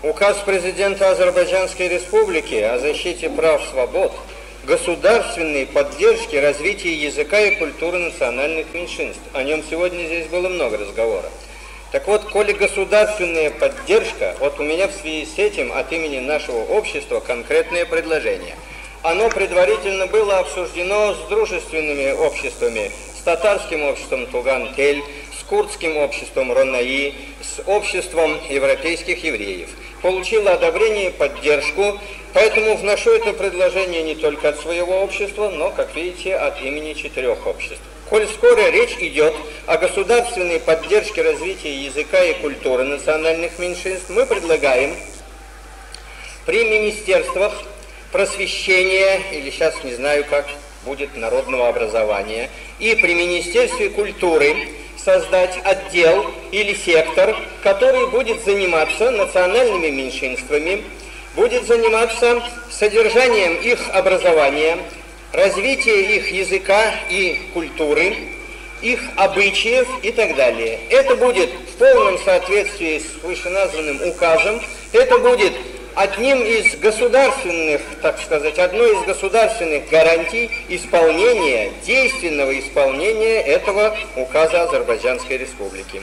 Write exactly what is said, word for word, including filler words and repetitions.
Указ президента Азербайджанской Республики о защите прав свобод, государственной поддержке развития языка и культуры национальных меньшинств. О нем сегодня здесь было много разговора. Так вот, коли государственная поддержка, вот у меня в связи с этим от имени нашего общества конкретное предложение. Оно предварительно было обсуждено с дружественными обществами, с татарским обществом Туган-Кель, с курдским обществом Ронаи, с обществом европейских евреев. Получило одобрение и поддержку, поэтому вношу это предложение не только от своего общества, но, как видите, от имени четырех обществ. Коль скоро речь идет о государственной поддержке развития языка и культуры национальных меньшинств, мы предлагаем при министерствах просвещения, или сейчас не знаю, как будет, народного образования, и при Министерстве культуры создать отдел или сектор, который будет заниматься национальными меньшинствами, будет заниматься содержанием их образования, развитием их языка и культуры, их обычаев и так далее. Это будет в полном соответствии с вышеназванным указом, это будет одним из государственных, так сказать, одной из государственных гарантий исполнения, действенного исполнения этого указа Азербайджанской Республики.